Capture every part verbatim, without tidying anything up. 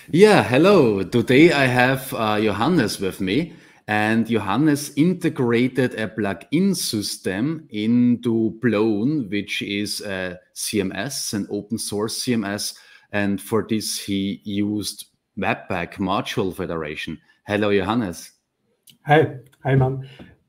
Yeah, hello. Today I have uh, Johannes with me, and Johannes integrated a plugin system into Blown, which is a C M S, an open source C M S, and for this he used Webpack Module Federation. Hello, Johannes. Hi, hi, man.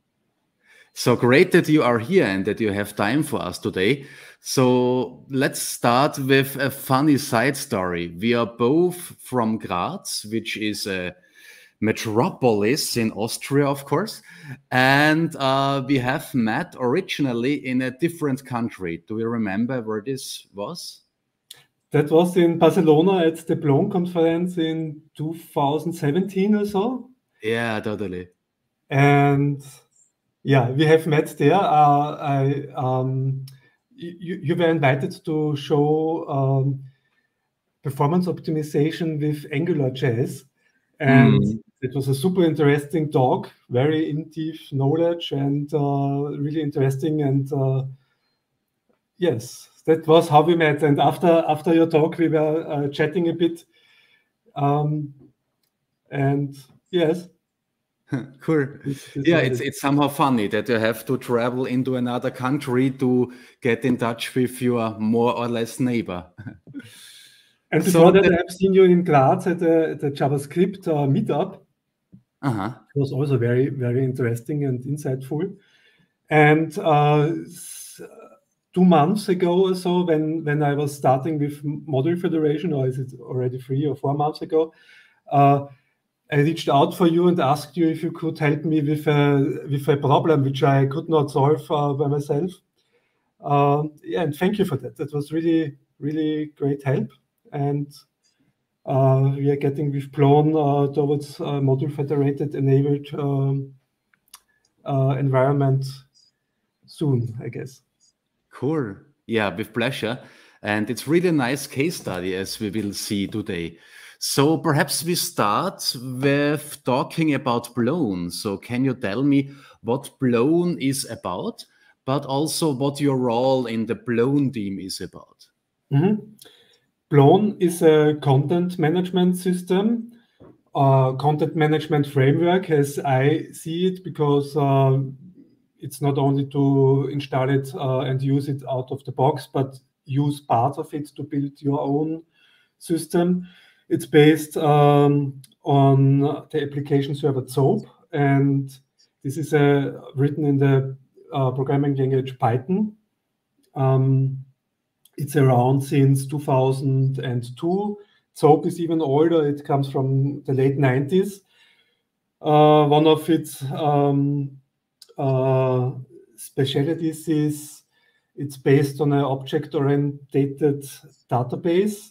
So great that you are here and that you have time for us today. So let's start with a funny side story. We are both from Graz, which is a metropolis in Austria, of course, and uh, we have met originally in a different country. Do you remember where this was? That was in Barcelona at the Blown conference in two thousand seventeen or so. Yeah, totally. And yeah, we have met there. Uh, I, um, you, you were invited to show um, performance optimization with AngularJS. And Mm. it was a super interesting talk, very in-depth knowledge and uh, really interesting. And uh, yes, that was how we met. And after after your talk, we were uh, chatting a bit. Um, and yes. Cool. This, this yeah, it's it. it's somehow funny that you have to travel into another country to get in touch with your more or less neighbor. And before so that, that, I've seen you in Graz at the, the JavaScript uh, meetup. Uh-huh. It was also very, very interesting and insightful. And uh, two months ago or so, when, when I was starting with Module Federation, or is it already three or four months ago, uh, I reached out for you and asked you if you could help me with a, with a problem which I could not solve uh, by myself. Uh, yeah, and thank you for that. That was really, really great help. And uh, we are getting with Blown uh, towards uh, module federated enabled um, uh, environment soon, I guess. Cool. Yeah, with pleasure. And it's really a nice case study, as we will see today. So perhaps we start with talking about Blown. So can you tell me what Blown is about, but also what your role in the Blown team is about? Mm-hmm. Blown is a content management system, uh, content management framework, as I see it, because uh, it's not only to install it uh, and use it out of the box, but use parts of it to build your own system. It's based um, on the application server Zope, and this is uh, written in the uh, programming language Python. Um, it's around since two thousand two. Zope is even older. It comes from the late nineties. Uh, one of its um, uh, specialties is it's based on an object-oriented database.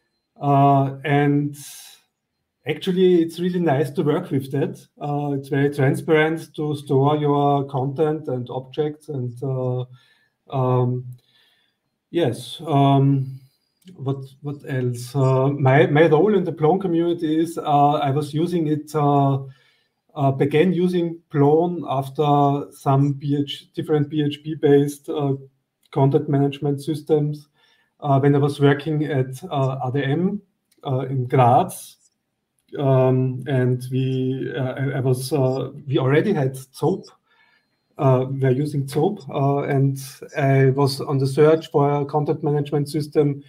Uh, and actually, it's really nice to work with that. Uh, it's very transparent to store your content and objects. And uh, um, yes, um, what what else? Uh, my my role in the Blown community is uh, I was using it. Uh, uh, began using Blown after some P H, different P H P-based uh, content management systems uh, when I was working at uh, A D M uh, in Graz. Um, and we, uh, I, I was, uh, we already had Zope. Uh, we are using Zope, uh, and I was on the search for a content management system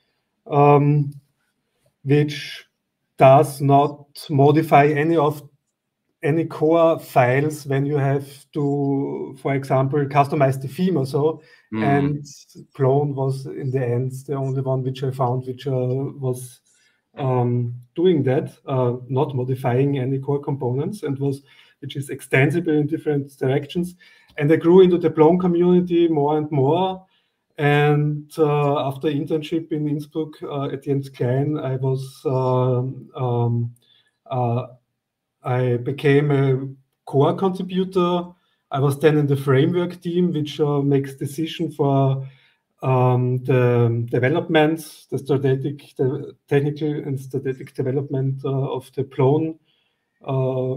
um, which does not modify any of any core files when you have to, for example, customize the theme or so. Mm. And Blown was in the end the only one which I found which uh, was um, doing that, uh, not modifying any core components, and was which is extensible in different directions. And I grew into the Blown community more and more. And uh, after internship in Innsbruck uh, at Jens Klein, I was um, um, uh, I became a core contributor. I was then in the framework team, which uh, makes decision for um, the development, the strategic, the technical and strategic development uh, of the Blown uh,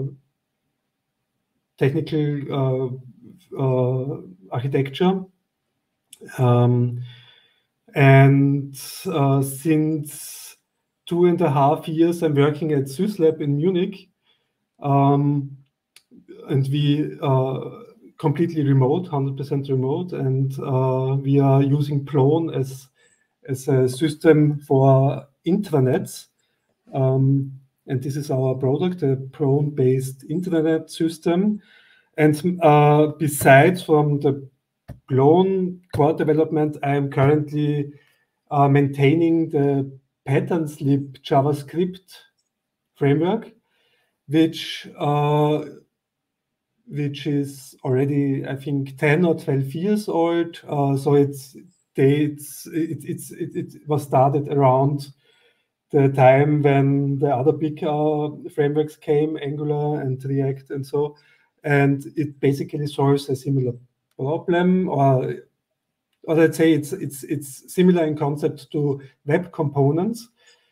technical uh, uh, architecture. Um, and uh, since two and a half years, I'm working at SysLab in Munich, um, and we are completely remote, one hundred percent remote, and uh, we are using Plon as as a system for intranets. Um, and this is our product, a Plon-based intranet system. And uh, besides from the Plon core development, I am currently uh, maintaining the pattern slip JavaScript framework, which uh, which is already, I think, ten or twelve years old. Uh, so it's dates. It, it's it, it was started around the time when the other big uh, frameworks came, Angular and React and so, and it basically solves a similar problem, or or let's say it's it's it's similar in concept to web components,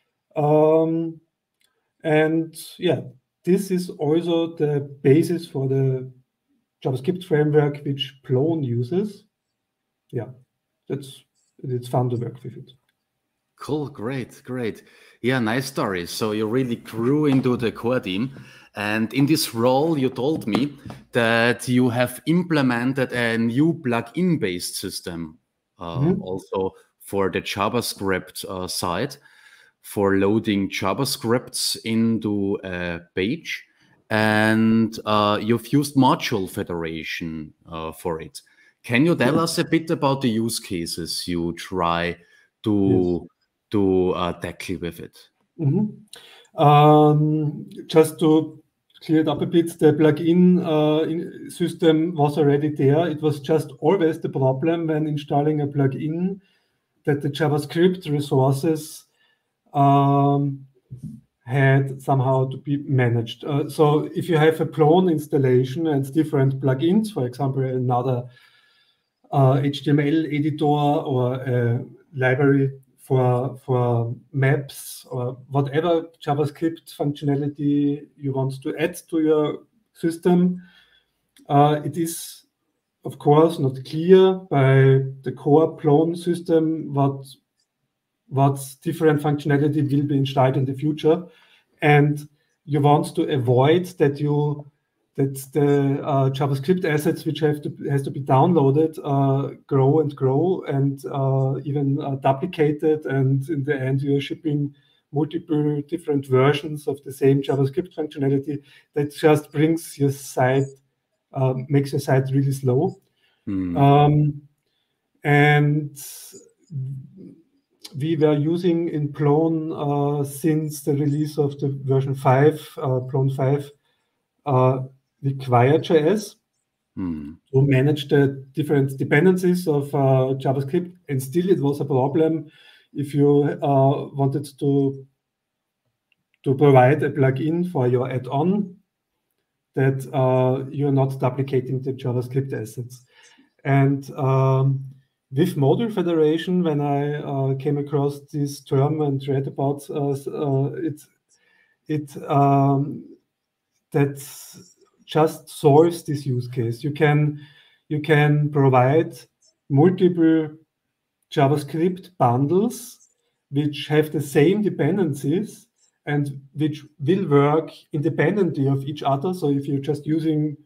um, and yeah, this is also the basis for the JavaScript framework which Plon uses. Yeah, that's it's fun to work with it. Cool, great, great. Yeah, nice story. So you really grew into the core team. And in this role, you told me that you have implemented a new plugin-based system, uh, mm-hmm. also for the JavaScript uh, side, for loading JavaScripts into a page. And uh, you've used Module Federation uh, for it. Can you tell us a bit about the use cases you try to... Yes. to uh, tackle with it? Mm-hmm. Um, just to clear it up a bit, the plugin uh, in system was already there. It was just always the problem when installing a plugin that the JavaScript resources um, had somehow to be managed. Uh, so if you have a Plon installation and different plugins, for example, another uh, H T M L editor or a library for for maps or whatever JavaScript functionality you want to add to your system, uh, it is, of course, not clear by the core Plon system what what different functionality will be installed in the future, and you want to avoid that you that the uh, JavaScript assets which have to has to be downloaded uh, grow and grow and uh, even uh, duplicated, and in the end you're shipping multiple different versions of the same JavaScript functionality. That just brings your site, uh, makes your site really slow. Mm. Um, and we were using in Plon uh, since the release of the version five, uh, Plon five, uh, Require.js hmm. to manage the different dependencies of uh, JavaScript, and still it was a problem if you uh, wanted to to provide a plugin for your add-on that uh, you're not duplicating the JavaScript assets. And um, with Module Federation, when I uh, came across this term and read about uh, uh, it, it um, that just solves this use case. You can you can provide multiple JavaScript bundles which have the same dependencies and which will work independently of each other. So if you're just using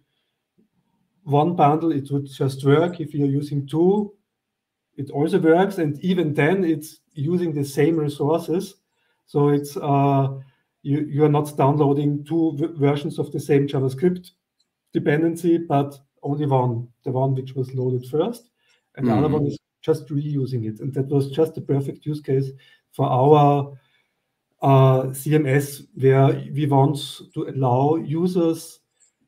one bundle, it would just work. If you're using two, it also works, and even then it's using the same resources. So it's uh, you, you are not downloading two versions of the same JavaScript dependency, but only one, the one which was loaded first, and mm-hmm. the other one is just reusing it. And that was just the perfect use case for our uh, C M S, where we want to allow users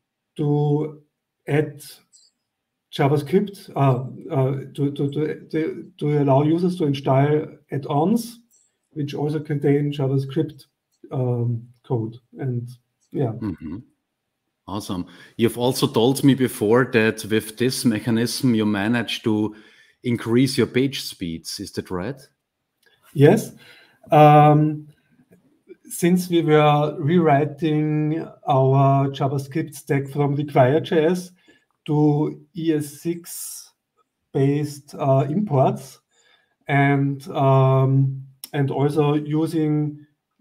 to add JavaScript, uh, uh, to, to, to, to allow users to install add-ons which also contain JavaScript um, code. And yeah. Mm-hmm. Awesome. You've also told me before that with this mechanism, you managed to increase your page speeds. Is that right? Yes. Um, since we were rewriting our JavaScript stack from Require.js to E S six based uh, imports, and um, and also using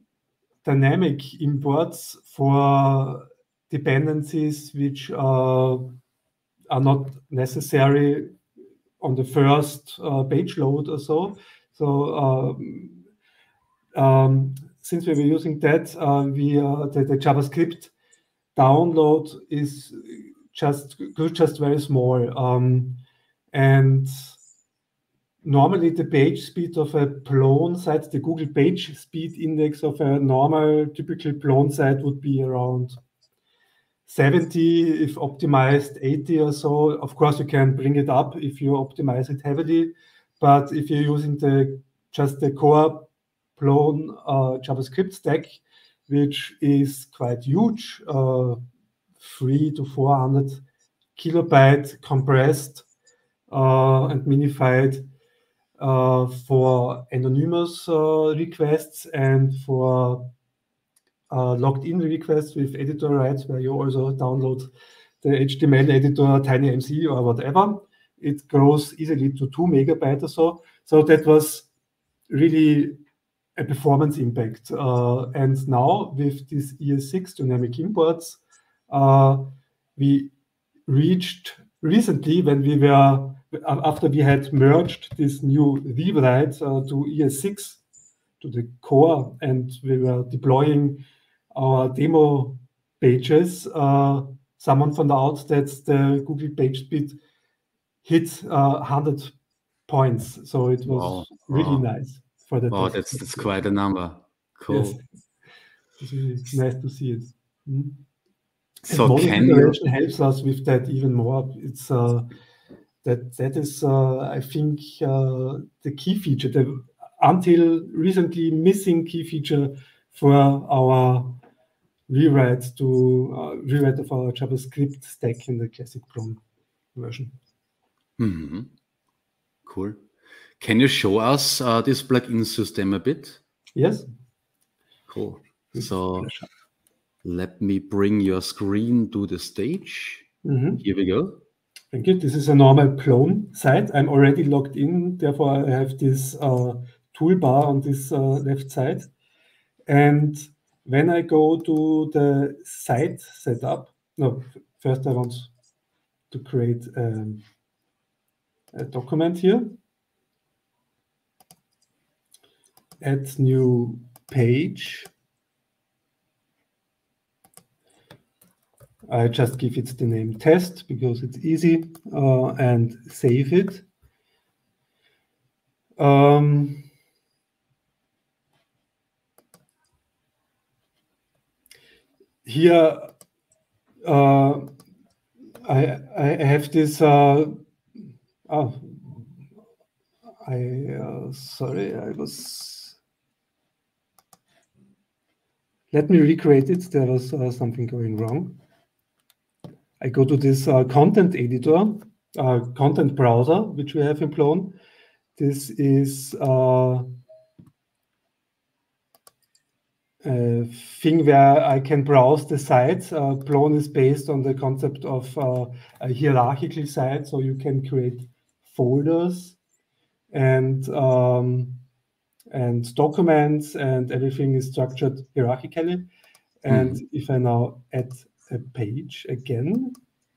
dynamic imports for dependencies which uh, are not necessary on the first uh, page load or so. So um, um, since we were using that, uh, we uh, the, the JavaScript download is just just very small, um, and normally the page speed of a Plone site, the Google page speed index of a normal typical Plone site would be around seventy, if optimized eighty or so. Of course, you can bring it up if you optimize it heavily, but if you're using the just the core Plone uh, JavaScript stack, which is quite huge, uh, three to four hundred kilobyte compressed uh, and minified uh, for anonymous uh, requests and for uh, logged-in requests with editor rights, where you also download the H T M L editor, TinyMC or whatever. It grows easily to two megabytes or so. So that was really a performance impact. Uh, and now with this E S six dynamic imports, uh, we reached recently when we were, after we had merged this new rewrite uh, to E S six, to the core, and we were deploying our demo pages, uh, someone found out that the Google page speed hit uh, one hundred points. So it was Wow. really Wow. nice for the Wow, test. that's that's quite a number. Cool. Yes. It's really nice to see it. Mm. So and can you moderation helps us with that even more. It's uh, that that is uh, I think uh, the key feature, the until recently missing key feature for our rewrite to uh, rewrite of our JavaScript stack in the classic Plone version. Mm-hmm. Cool. Can you show us uh, this plugin system a bit? Yes. Cool. So let me bring your screen to the stage. Mm-hmm. Here we go. Thank you. This is a normal Plone site. I'm already logged in, therefore I have this uh, toolbar on this uh, left side. And when I go to the site setup, no, first I want to create um, a document here. Add new page. I just give it the name test because it's easy, uh, and save it. Um, here, uh, I, I have this, uh, oh, I, uh, sorry, I was, let me recreate it. There was uh, something going wrong. I go to this uh, content editor, uh, content browser, which we have in Plone. This is uh, a thing where I can browse the sites. Uh, Plone is based on the concept of uh, a hierarchical site, so you can create folders and um, and documents, and everything is structured hierarchically. And mm-hmm. if I now add a page again,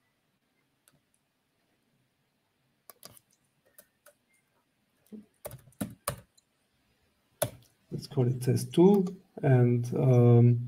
let's call it test two, and um,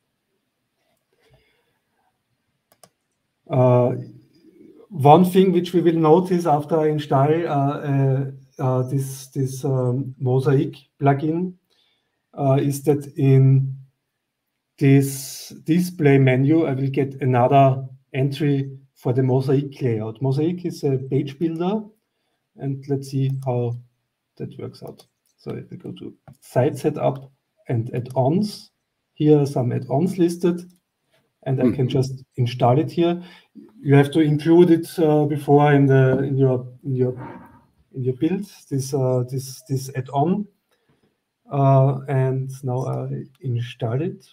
uh, one thing which we will notice after I install uh, uh, uh, this this um, Mosaic plugin uh, is that in this display menu I will get another entry for the Mosaic layout. Mosaic is a page builder, and let's see how that works out. So if we go to site setup and add-ons, here are some add-ons listed, and I can just install it here. You have to include it uh, before in the in your in your in your build this uh, this this add-on, uh, and now I install it.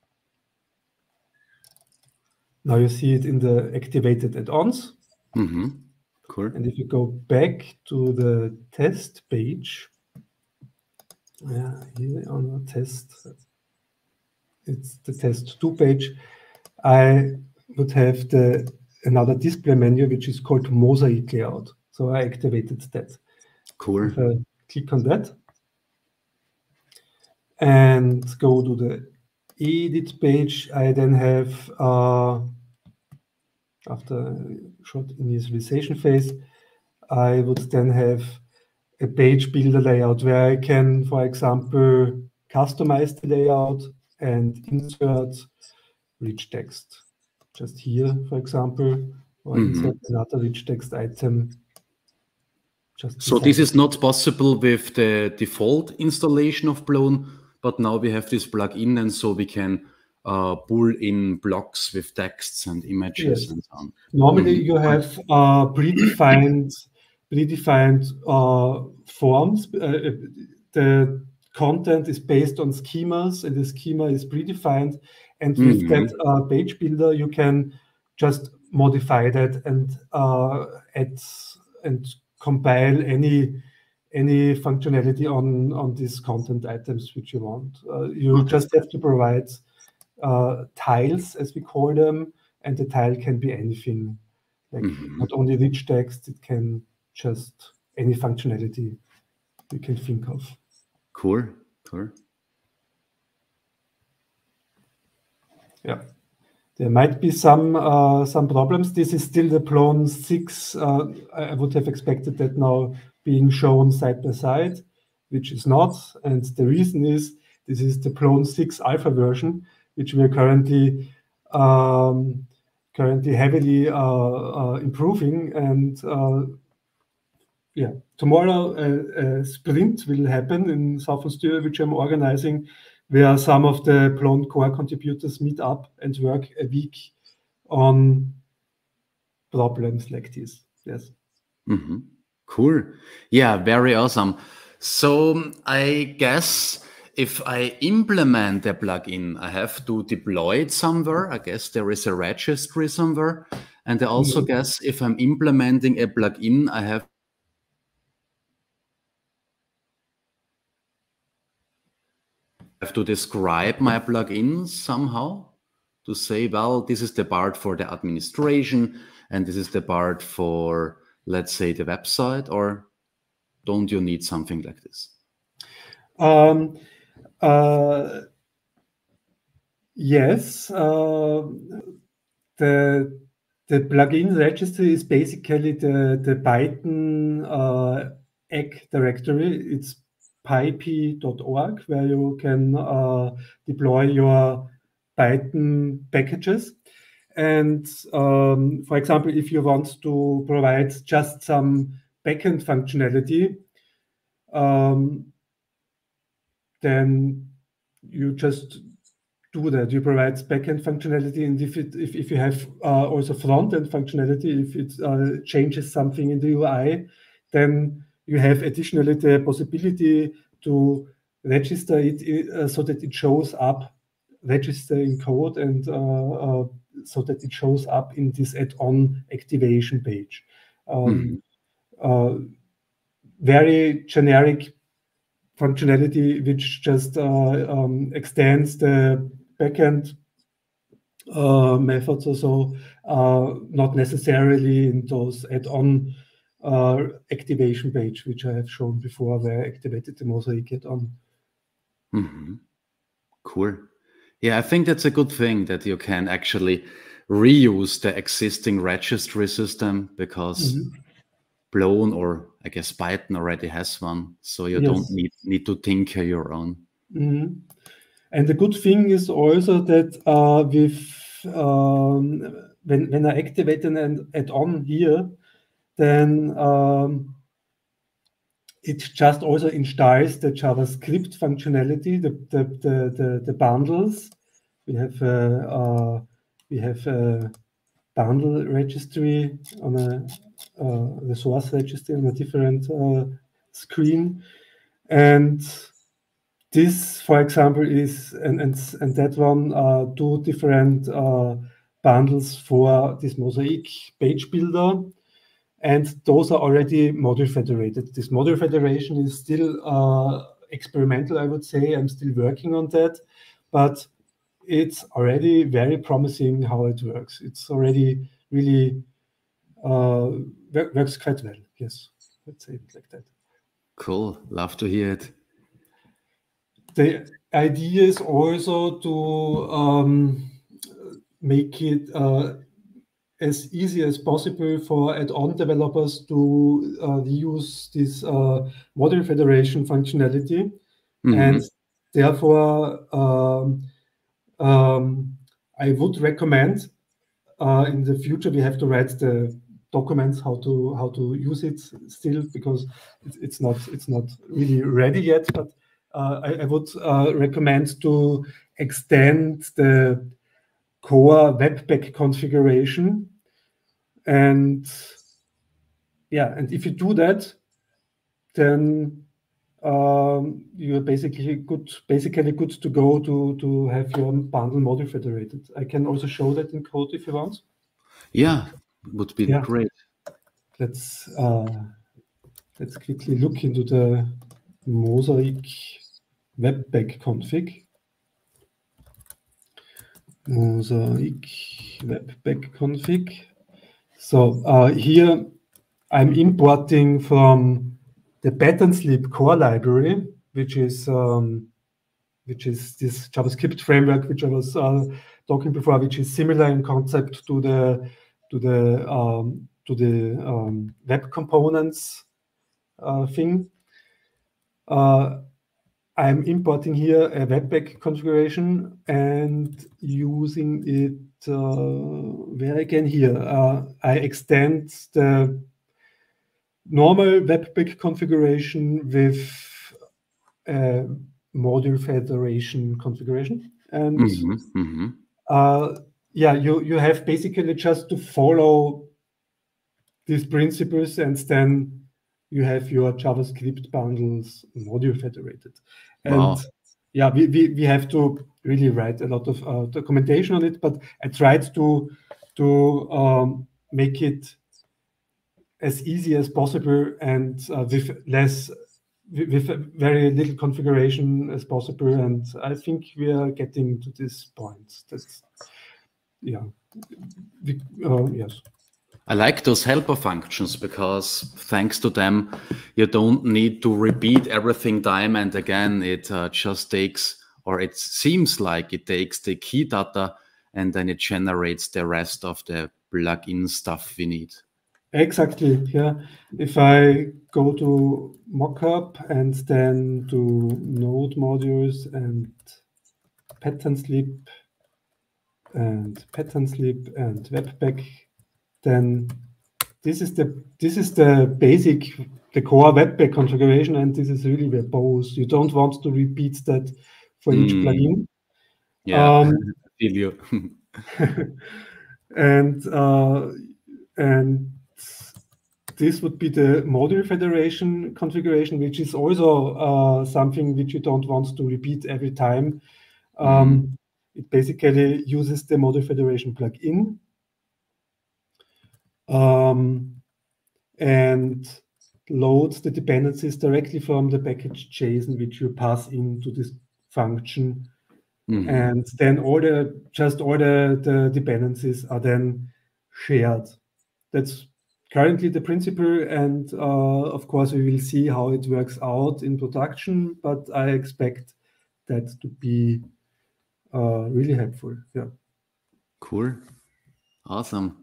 Now you see it in the activated add-ons. Mm-hmm. Cool. And if you go back to the test page, yeah, here on the test, it's the test two page, I would have the another display menu, which is called Mosaic Layout. So I activated that. Cool. If I click on that and go to the edit page, I then have, uh, after a short initialization phase, I would then have a page builder layout where I can, for example, customize the layout and insert rich text. Just here, for example, or mm-hmm. insert another rich text item. Just so this is not possible with the default installation of Blown, but now we have this plugin, and so we can uh, pull in blocks with texts and images yes. and so on. Normally mm-hmm. you have uh, predefined predefined uh, forms. Uh, the content is based on schemas, and the schema is predefined. And with mm-hmm. that uh, page builder, you can just modify that and uh, add and compile any any functionality on on these content items which you want. Uh, you okay. just have to provide uh, tiles, as we call them, and the tile can be anything, like mm-hmm. not only rich text. It can just any functionality you can think of. Cool, cool. Yeah, there might be some uh, some problems. This is still the Blown six. Uh, I would have expected that now being shown side by side, which is not. And the reason is this is the Blown six alpha version, which we are currently um, currently heavily uh, uh, improving. And uh, yeah, tomorrow a, a sprint will happen in Southern Styria, which I'm organizing, where some of the Blown core contributors meet up and work a week on problems like this. Yes. Mm-hmm. Cool. Yeah, very awesome. So I guess if I implement the plugin, I have to deploy it somewhere. I guess there is a registry somewhere. And I also mm-hmm. guess if I'm implementing a plugin, I have have to describe my plugin somehow to say, well, this is the part for the administration and this is the part for, let's say, the website, or don't you need something like this? Um, uh, yes, uh, the the plugin registry is basically the the Python uh, egg directory. It's pyp dot org, where you can uh, deploy your Python packages. And um, for example, if you want to provide just some backend functionality, um, then you just do that. You provide backend functionality, and if it, if, if you have uh, also front-end functionality, if it uh, changes something in the U I, then you have additionally the possibility to register it uh, so that it shows up, register in code, and uh, uh, so that it shows up in this add-on activation page. Um, mm-hmm. uh, very generic functionality which just uh, um, extends the backend uh, methods or so, uh, not necessarily in those add-on uh, activation page, which I have shown before, where I activated the Mosaic add-on. Mm-hmm. Cool. Yeah, I think that's a good thing that you can actually reuse the existing registry system, because mm-hmm. Blown, or I guess Python, already has one, so you yes. don't need need to tinker your own. Mm-hmm. And the good thing is also that uh, with um, when when I activate an add-on here, then um, it just also installs the JavaScript functionality, the the the, the, the bundles. We have a, uh, we have a bundle registry on a uh, resource registry on a different uh, screen, and this, for example, is and and, and that one uh, two different uh, bundles for this Mosaic page builder. And those are already module federated. This module federation is still uh, experimental, I would say. I'm still working on that. But it's already very promising how it works. It's already really uh, works quite well. Yes, let's say it like that. Cool. Love to hear it. The idea is also to um, make it uh, as easy as possible for add-on developers to uh, use this uh, module federation functionality. Mm-hmm. And therefore, um, um, I would recommend uh, in the future we have to write the documents how to how to use it still, because it's, it's not it's not really ready yet. But uh, I, I would uh, recommend to extend the core Webpack configuration, and yeah, and if you do that, then um, you're basically good basically good to go to to have your bundle module federated. I can also show that in code if you want. Yeah, would be yeah. great. Let's uh, let's quickly look into the Mosaic Webpack config. Mosaic Webpack config. So uh, here I'm importing from the pattern sleep core library, which is um, which is this JavaScript framework which I was uh, talking before, which is similar in concept to the to the um, to the um, web components uh, thing. Uh, I'm importing here a Webpack configuration and using it uh, where again here. Uh, I extend the normal Webpack configuration with a module federation configuration. And mm-hmm, mm-hmm. Uh, yeah, you, you have basically just to follow these principles, and then you have your JavaScript bundles module federated. And wow. yeah, we, we, we have to really write a lot of uh, documentation on it, but I tried to, to um, make it as easy as possible and uh, with less, with, with very little configuration as possible. And I think we are getting to this point. That's, yeah, we, uh, yes. I like those helper functions because thanks to them, you don't need to repeat everything time and again. It uh, just takes, or it seems like it takes the key data and then it generates the rest of the plugin stuff we need. Exactly, yeah. If I go to mockup and then to node modules and pattern sleep and pattern sleep and Webpack, then this is the this is the basic, the core Webpack configuration, and this is really verbose. You don't want to repeat that for mm. each plugin. Yeah, um, I feel you. and uh, and this would be the module federation configuration, which is also uh, something which you don't want to repeat every time. Um, mm. It basically uses the module federation plugin. Um, and loads the dependencies directly from the package JSON, which you pass into this function. Mm-hmm. And then all the, just all the, the dependencies are then shared. That's currently the principle. And uh, of course, we will see how it works out in production, but I expect that to be uh, really helpful. Yeah. Cool. Awesome.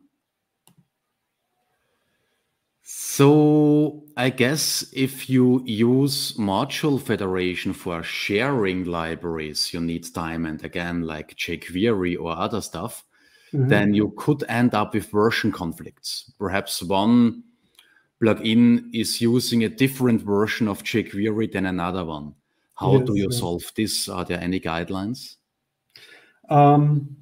So I guess if you use module federation for sharing libraries, you need time and again, like jQuery or other stuff, mm-hmm. then you could end up with version conflicts. Perhaps one plugin is using a different version of jQuery than another one. How yes, do you yes. solve this? Are there any guidelines? Um,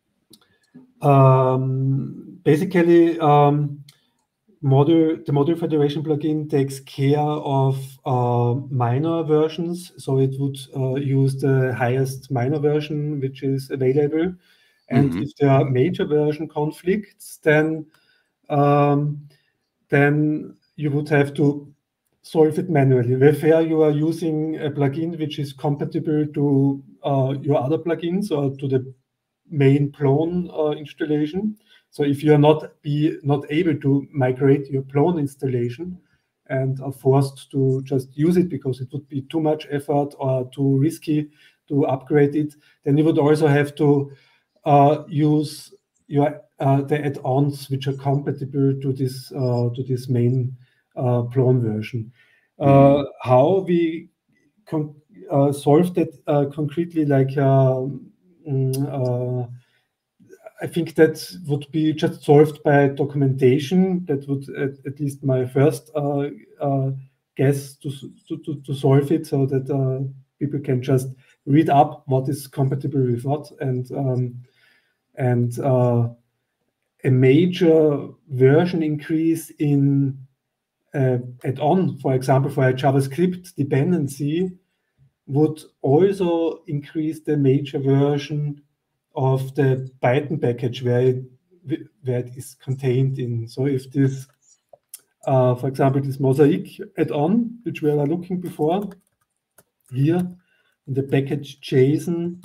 um, basically, um, Module, the module federation plugin takes care of uh, minor versions, so it would uh, use the highest minor version which is available. And mm-hmm. if there are major version conflicts, then um, then you would have to solve it manually. Where you are using a plugin which is compatible to uh, your other plugins or to the main Plone uh, installation. So if you are not be not able to migrate your Plone installation and are forced to just use it because it would be too much effort or too risky to upgrade it, then you would also have to uh, use your uh, the add-ons which are compatible to this uh, to this main uh, Plone version. Uh, mm-hmm. How we con uh, solve that uh, concretely, like um, uh, I think that would be just solved by documentation. That would at, at least my first uh, uh, guess to, to, to solve it, so that uh, people can just read up what is compatible with what. And um, and uh, a major version increase in uh, add-on, for example, for a JavaScript dependency, would also increase the major version of the Python package where it, where it is contained in. So if this, uh, for example, this Mosaic add-on, which we were looking before, here in the package JSON,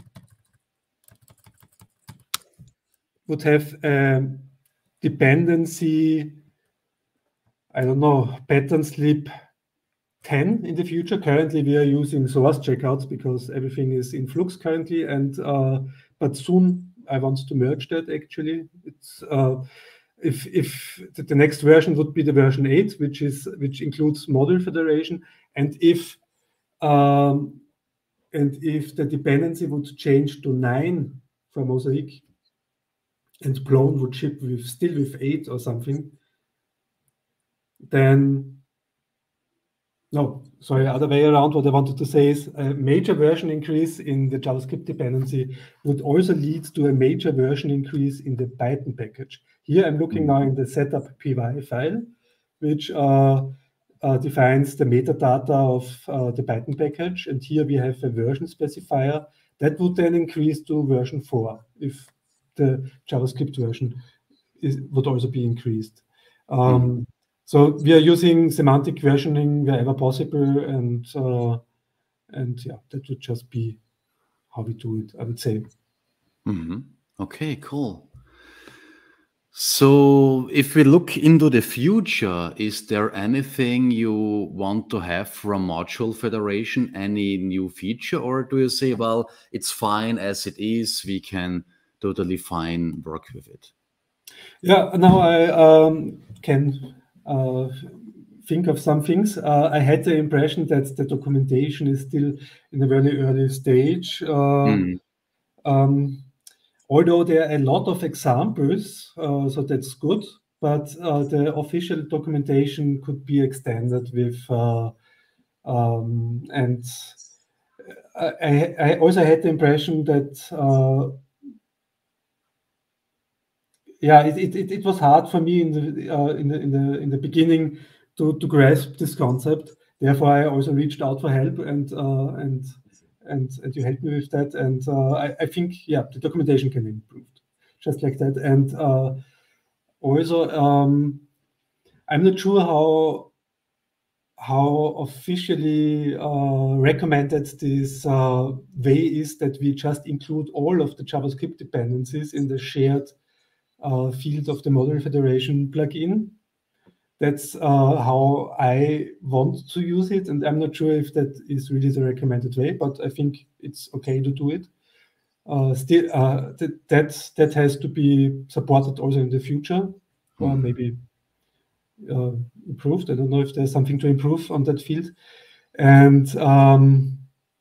would have a dependency, I don't know, pattern slip ten in the future. Currently, we are using source checkouts because everything is in Flux currently, and uh, but soon I want to merge that. Actually, it's uh, if if the next version would be the version eight, which is which includes model federation, and if um, and if the dependency would change to nine for Mosaic, and Plone would ship with still with eight or something, then. No, sorry, other way around. What I wanted to say is a major version increase in the JavaScript dependency would also lead to a major version increase in the Python package. Here I'm looking now in the setup P Y file, which uh, uh, defines the metadata of uh, the Python package. And here we have a version specifier that would then increase to version four if the JavaScript version is, would also be increased. Um, mm-hmm. So we are using semantic versioning wherever possible, and uh, and yeah, that would just be how we do it, I would say. Mm-hmm. Okay, cool. So if we look into the future, is there anything you want to have from Module Federation, any new feature, or do you say, well, it's fine as it is, we can totally fine work with it? Yeah, now I um, can Uh, think of some things. Uh, I had the impression that the documentation is still in a very early stage. Uh, mm. um, although there are a lot of examples, uh, so that's good, but uh, the official documentation could be extended with, uh, um, and I, I also had the impression that uh, Yeah, it, it, it was hard for me in the uh, in the in the in the beginning to to grasp this concept. Therefore, I also reached out for help, and uh, and and and you helped me with that. And uh, I, I think yeah, the documentation can be improved, just like that. And uh, also, um, I'm not sure how how officially uh, recommended this uh, way is that we just include all of the JavaScript dependencies in the shared Uh, field of the Model Federation plugin. That's uh, how I want to use it, and I'm not sure if that is really the recommended way, but I think it's okay to do it. Uh, still, uh, th that that has to be supported also in the future, or mm. maybe uh, improved. I don't know if there's something to improve on that field. And um,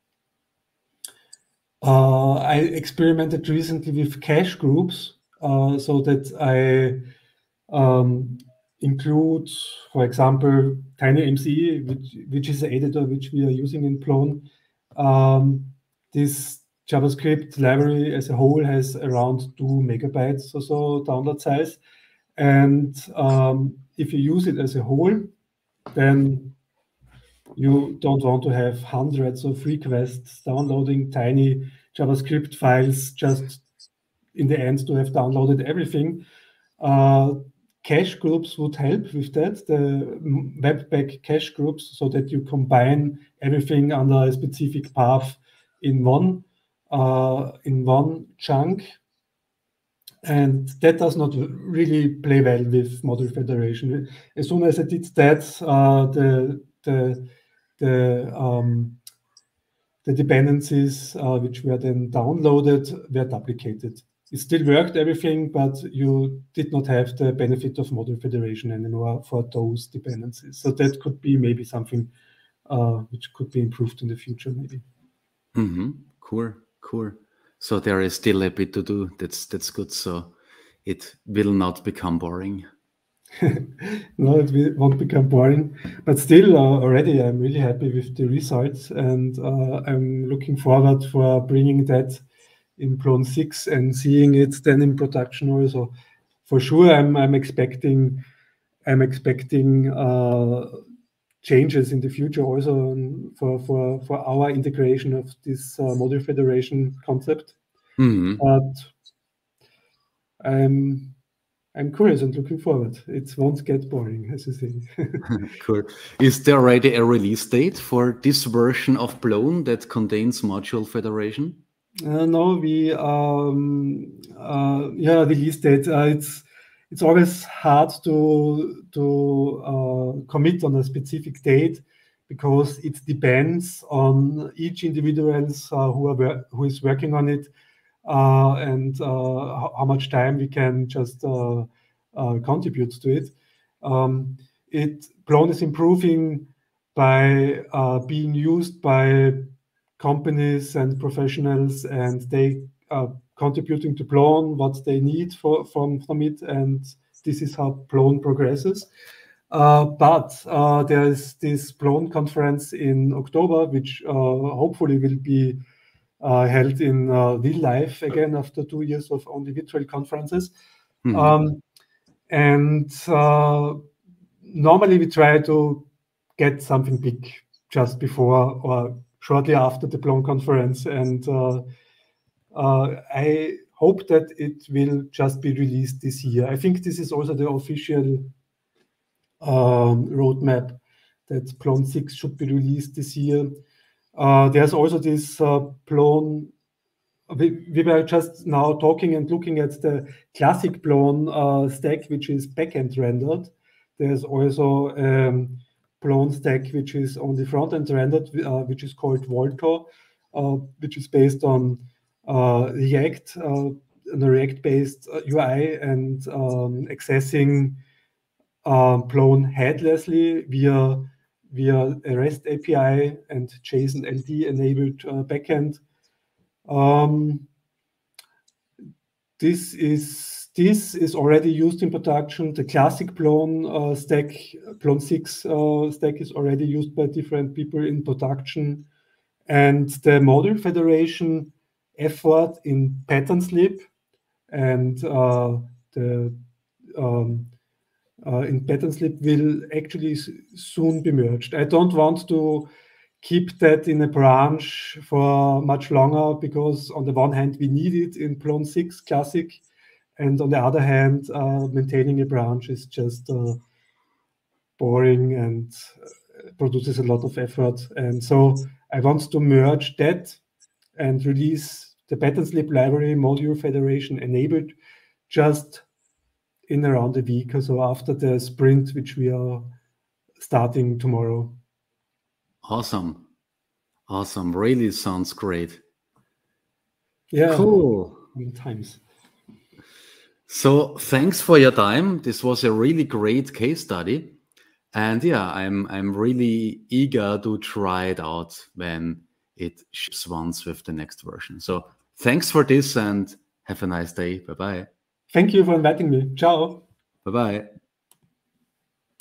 uh, I experimented recently with cache groups. Uh, so that I um, include, for example, TinyMCE, which, which is an editor which we are using in Plone. Um, this JavaScript library as a whole has around two megabytes or so download size. And um, if you use it as a whole, then you don't want to have hundreds of requests downloading tiny JavaScript files just in the end to have downloaded everything. Uh, cache groups would help with that, the Webpack cache groups, so that you combine everything under a specific path in one. uh, in one chunk. And that does not really play well with module federation. As soon as I did that, uh, the the the um, the dependencies uh, which were then downloaded were duplicated. It still worked everything, but you did not have the benefit of module federation anymore for those dependencies. So that could be maybe something uh, which could be improved in the future, maybe. Mm-hmm. Cool, cool. So there is still a bit to do. That's that's good. So it will not become boring. No, it won't become boring. But still, uh, already I'm really happy with the results, and uh, I'm looking forward for bringing that in Plone six and seeing it then in production also. For sure, I'm I'm expecting I'm expecting uh, changes in the future also for for for our integration of this uh, module federation concept. Mm-hmm. But I'm I'm curious and looking forward. It won't get boring, as you say. Cool. Is there already a release date for this version of Plone that contains module federation? Uh, no, we um, uh, yeah, release date. Uh, it's it's always hard to to uh, commit on a specific date because it depends on each individuals uh, who are who is working on it uh, and uh, how, how much time we can just uh, uh, contribute to it. Um, it Plone is improving by uh, being used by companies and professionals, and they are contributing to Plone what they need for, from, from it, and this is how Plone progresses. Uh, but uh, there is this Plone conference in October, which uh, hopefully will be uh, held in uh, real life again after two years of only virtual conferences. Mm-hmm. um, and uh, normally we try to get something big just before or shortly after the Plone conference, and uh, uh, I hope that it will just be released this year. I think this is also the official um, roadmap that Plone six should be released this year. Uh, there's also this uh, Plone. We, we were just now talking and looking at the classic Plone uh, stack, which is backend rendered. There's also um, Plone stack, which is only front-end rendered, uh, which is called Volto, uh, which is based on uh, React, uh, a React-based uh, U I, and um, accessing uh, Plone headlessly via via a REST A P I and JSON L D enabled uh, backend. Um, this is this is already used in production. The classic Plone uh, stack, Plone six uh, stack, is already used by different people in production, and the module federation effort in pattern slip and uh, the um, uh, in pattern slip will actually soon be merged. I don't want to keep that in a branch for much longer because on the one hand we need it in Plone six classic, and on the other hand uh, maintaining a branch is just uh, boring and produces a lot of effort. And so I want to merge that and release the pattern slip library module federation enabled just in around a week or so after the sprint, which we are starting tomorrow. Awesome. Awesome. Really sounds great. Yeah. Cool. Times. So thanks for your time. This was a really great case study. And yeah, I'm I'm really eager to try it out when it ships once with the next version. So thanks for this and have a nice day. Bye-bye. Thank you for inviting me. Ciao. Bye-bye.